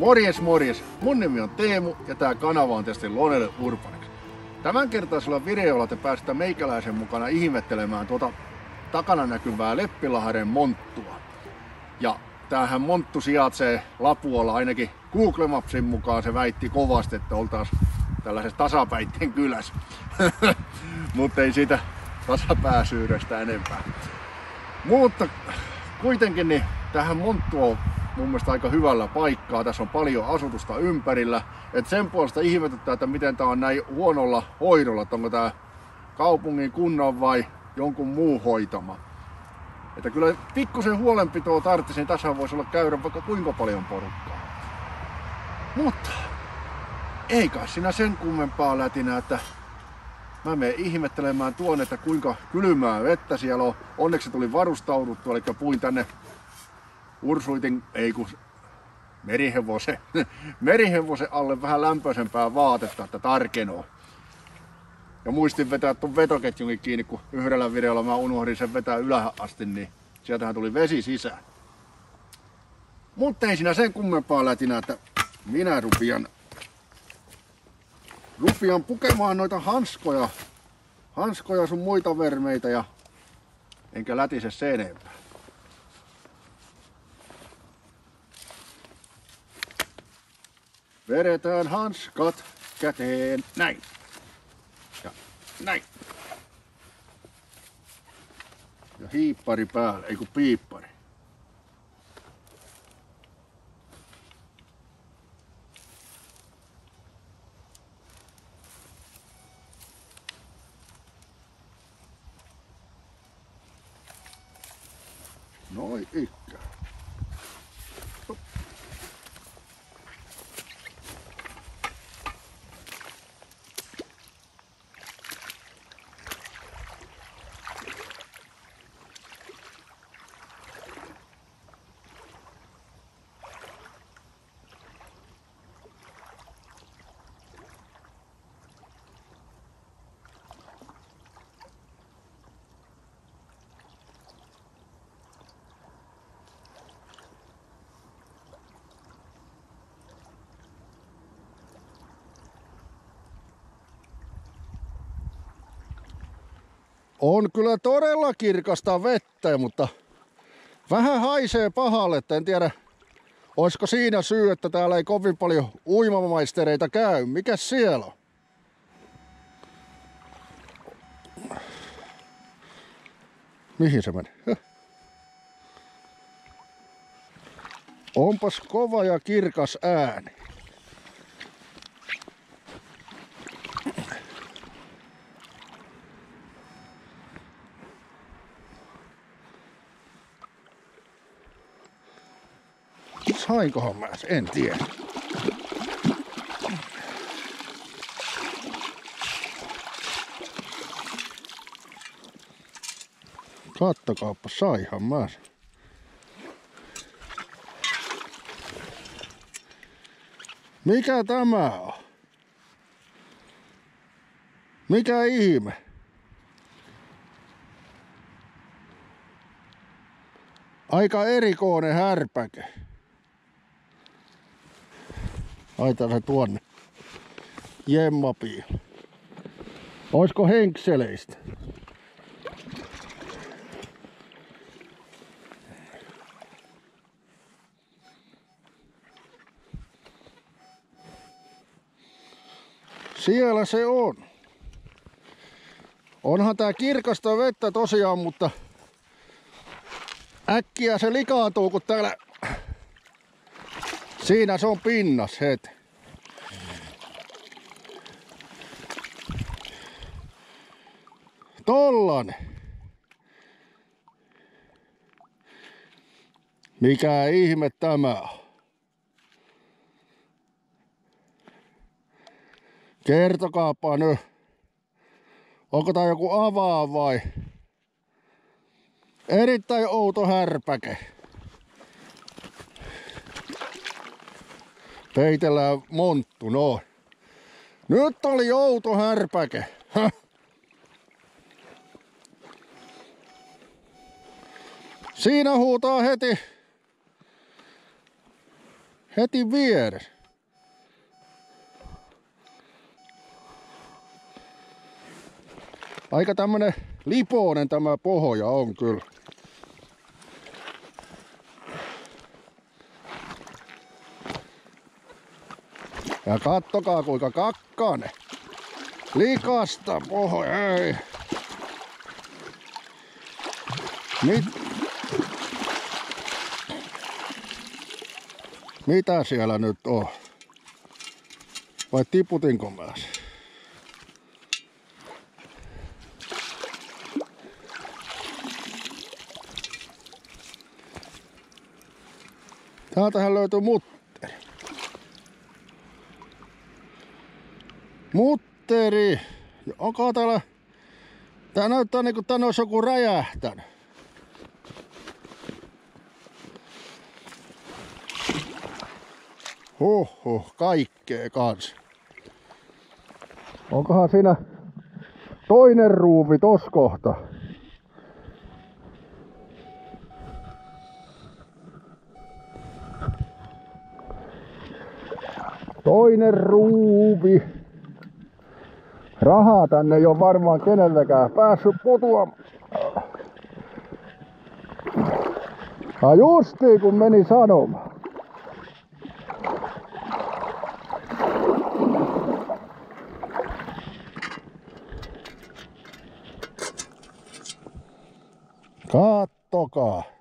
Morjes morjes! Mun nimi on Teemu ja tää kanava on tietysti Lonelle Urbaniksi. Tämänkertaisella videolla te päästään meikäläisen mukana ihmettelemään tuota takana näkyvää Leppilahden monttua. Ja tämähän monttu sijaitsee Lapualla, ainakin Google Mapsin mukaan se väitti kovasti, että oltaisiin tällaisessa tasapäitten kylässä. Mutta ei siitä tasapääsyydestä enempää. Mutta kuitenkin niin tähän monttu on mun mielestä aika hyvällä paikkaa. Tässä on paljon asutusta ympärillä. Et sen puolesta ihmetyttää, että miten tää on näin huonolla hoidolla. Että onko tää kaupungin, kunnan vai jonkun muu hoitama. Että kyllä pikkusen huolenpitoa tarvitsin. Tässä voisi olla käydä vaikka kuinka paljon porukkaa. Mutta ei kai siinä sen kummempaa lätinä, että mä menen ihmettelemään tuonne, että kuinka kylmää vettä siellä on. Onneksi tuli varustauduttu, eli puin tänne Ursuitin, merihevosen alle vähän lämpöisempää vaatetta, että tarkenoo. Ja muistin vetää tuon vetoketjunkin kiinni, kun yhdellä videolla mä unohdin sen vetää ylähän asti, niin sieltähän tuli vesi sisään. Mutta ei siinä sen kummempaa lätinä, että minä rupian pukemaan noita hanskoja sun muita vermeitä ja enkä lätise se enempää. Vedetään hanskat käteen, näin. Ja näin. Ja hiippari päälle, ei kun piippari. Noin ikään. On kyllä todella kirkasta vettä, mutta vähän haisee pahalle, että en tiedä, olisiko siinä syy, että täällä ei kovin paljon uimamaistereita käy. Mikäs siellä on? Mihin se meni? Onpas kova ja kirkas ääni. Sainkohan mä sen? En tiedä. Kattokaappa, saihan mä sen. Mikä tämä on? Mikä ihme? Aika erikoinen härpäke. Laitan se tuonne jemmapiin. Oisko henkseleistä? Siellä se on. Onhan tää kirkasta vettä tosiaan, mutta äkkiä se likaantuu, kun täällä siinä se on pinnas heti. Tollanen. Mikä ihme tämä on? Kertokaapa nyt. Onko tää joku avaa vai? Erittäin outo härpäke. Peitellään monttu, noin. Nyt oli outo härpäke. Siinä huutaa heti Heti vieressä. Aika tämmönen lipoinen tämä pohja on kyllä. Ja kattokaa kuinka kakkaane. Likasta pohja, ei. Mitä siellä nyt on? Vai tiputinko mä sen? Täältähän löytyy mutteri. Mutteri! Onko täällä... Tää näyttää niinku tänne olisi joku räjähtänyt. Huhhuh, kaikkea kans. Onkohan siinä toinen ruuvi tos kohta? Toinen ruuvi. Rahaa tänne ei ole varmaan kenelläkään päässyt putoamaan. Ja justiin kun meni sanomaan. Kattokaa.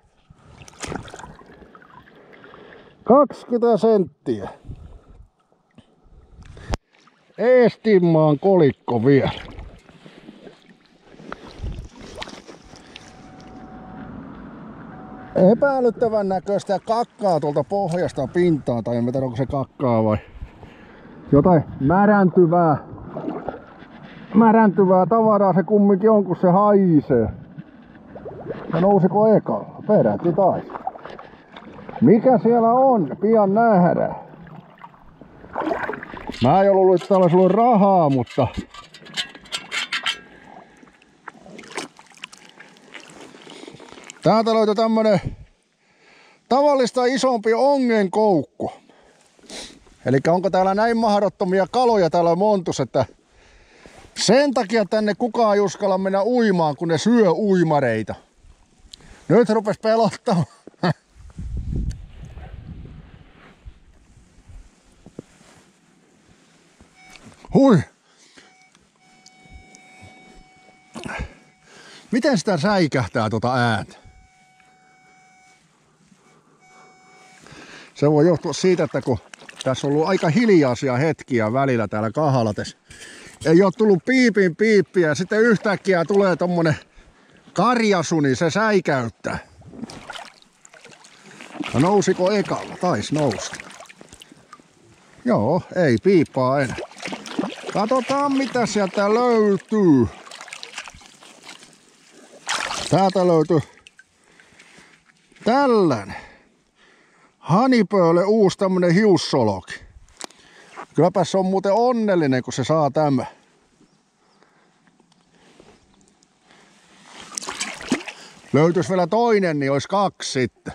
20 senttiä. Eestinmaan kolikko vielä. Epäilyttävän näköistä kakkaa tuolta pohjasta pintaa, tai en tiedä onko se kakkaa vai jotain märäntyvää tavaraa se kumminkin on, kun se haisee. Ja nousiko ekalla? Peräti taisi. Mikä siellä on? Pian nähdään. Mä en ollut, että täällä olisi ollut rahaa, mutta... Täältä löytyi tämmönen tavallista isompi ongenkoukku. Elikkä onko täällä näin mahdottomia kaloja täällä montus, että sen takia tänne kukaan ei uskalla mennä uimaan, kun ne syö uimareita. Nyt rupes pelottamaan. Hui! Miten sitä säikähtää tuota ääntä? Se voi johtua siitä, että kun tässä on ollut aika hiljaisia hetkiä välillä täällä Kahalatessa. Ei ole tullut piippiä ja sitten yhtäkkiä tulee tommonen karjasu, niin se säikäyttää. Ja nousiko ekalla? Taisi nousta. Joo, ei piippaa enää. Katsotaan mitä sieltä löytyy. Täältä löytyy tällainen. Hanipööle uusi tämmönen hiussoloki. Kylläpä se on muuten onnellinen, kun se saa tämän. Löytyisi vielä toinen, niin olisi 2 sitten.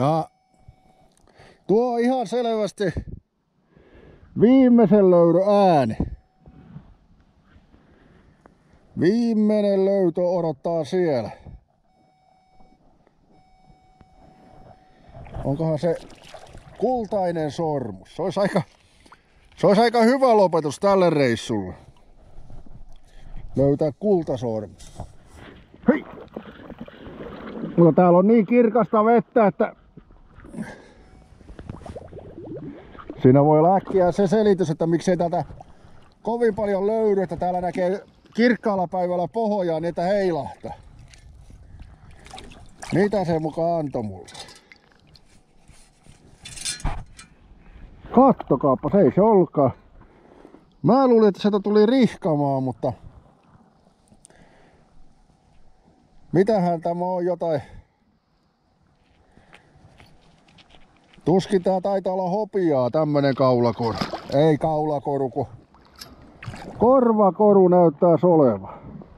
Ja tuo on ihan selvästi viimeisen löydön ääni. Viimeinen löytö odottaa siellä. Onkohan se kultainen sormus? Se olisi aika hyvä lopetus tälle reissulle. Löytää kultasormus. Hei! Mutta täällä on niin kirkasta vettä, että siinä voi olla äkkiä se selitys, että miksei tätä kovin paljon löydy, että täällä näkee kirkkaalla päivällä pohjaa, niin että heilahtaa. Mitä se mukaan antoi mulle? Kattokaappa, se ei se ollutkaan. Mä luulin, että sieltä tuli rihkamaan, mutta mitähän tämä on jotain? Tuskin tää taitaa olla hopiaa, tämmönen kaulakoru. Ei kaulakoru, kun korvakoru näyttäisi olevan.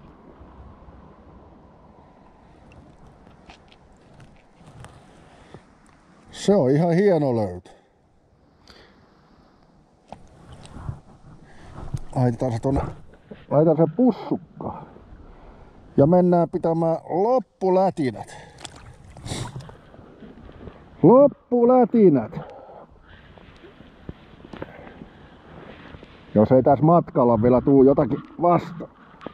Se on ihan hieno löytö. Laitetaan se pussukkaan. Ja mennään pitämään loppulätinät. Loppulätinät. Jos ei tässä matkalla vielä tuu jotakin vasta.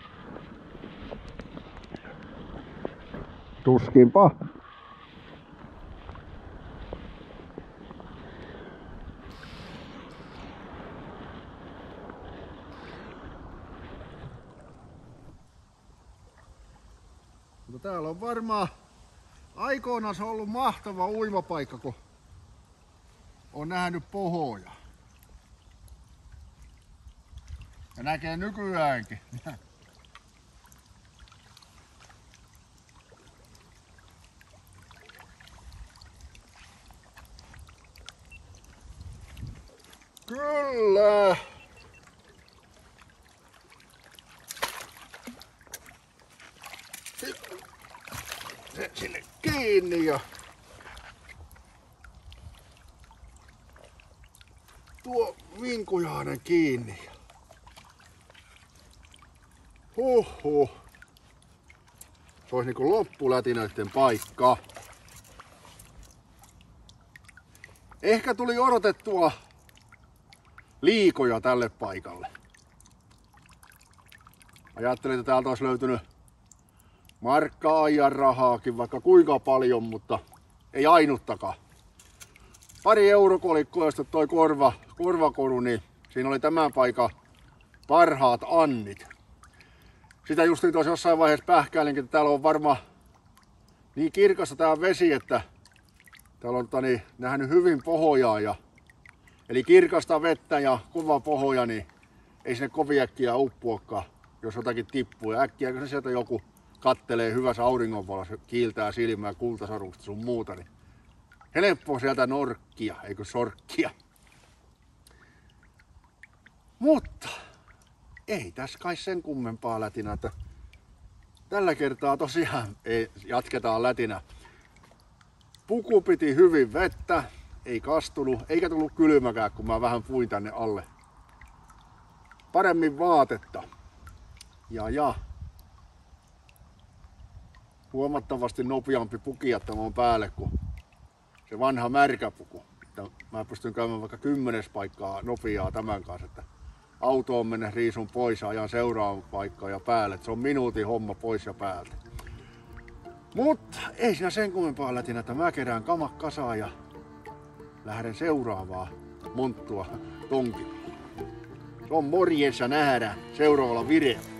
Tuskinpa. Mutta täällä on varmaan aikoinaan se ollut mahtava uimapaikka, kun on nähnyt pohjoja. Ja näkee nykyäänkin. Kyllä! Se sinne kiinni ja tuo vinkujainen kiinni. Huhhuh. Se olisi niinku loppulätinöiden paikka. Ehkä tuli odotettua liikoja tälle paikalle. Ajattelin, että täältä olisi löytynyt markka-ajan rahaakin vaikka kuinka paljon, mutta ei ainuttakaan. Pari eurokolikkoa, josta toi korvakoru, niin siinä oli tämän paikan parhaat annit. Sitä justiin tuossa jossain vaiheessa pähkäilinkin, että täällä on varmaan niin kirkasta tää vesi, että täällä on nähnyt hyvin pohjaa. Eli kirkasta vettä ja kova pohja, niin ei sinne kovin äkkiä uppuakaan, jos jotakin tippuu. Ja äkkiä, kun se sieltä joku kattelee hyvässä auringonvalossa, kiiltää silmää kultasormusta sun muuta, niin helppo sieltä norkkia, eikö sorkkia. Mutta ei tässä kai sen kummempaa lätinä, että tällä kertaa tosiaan jatketaan lätinä. Puku piti hyvin vettä, ei kastunut, eikä tullut kylmäkään, kun mä vähän puin tänne alle. Paremmin vaatetta. Ja. Huomattavasti nopeampi pukijattamaan päälle kuin se vanha märkäpuku. Mä pystyn käymään vaikka 10 paikkaa nopeaa tämän kanssa, että autoon mennä riisun pois ja ajan seuraavaan paikkaan ja päälle. Se on minuutin homma pois ja päältä. Mutta ei siinä sen kummempaa lätinä, että mä kerään kamat kasaan ja lähden seuraavaa monttua tonkin. Se on morjens ja nähdään seuraavalla videolla.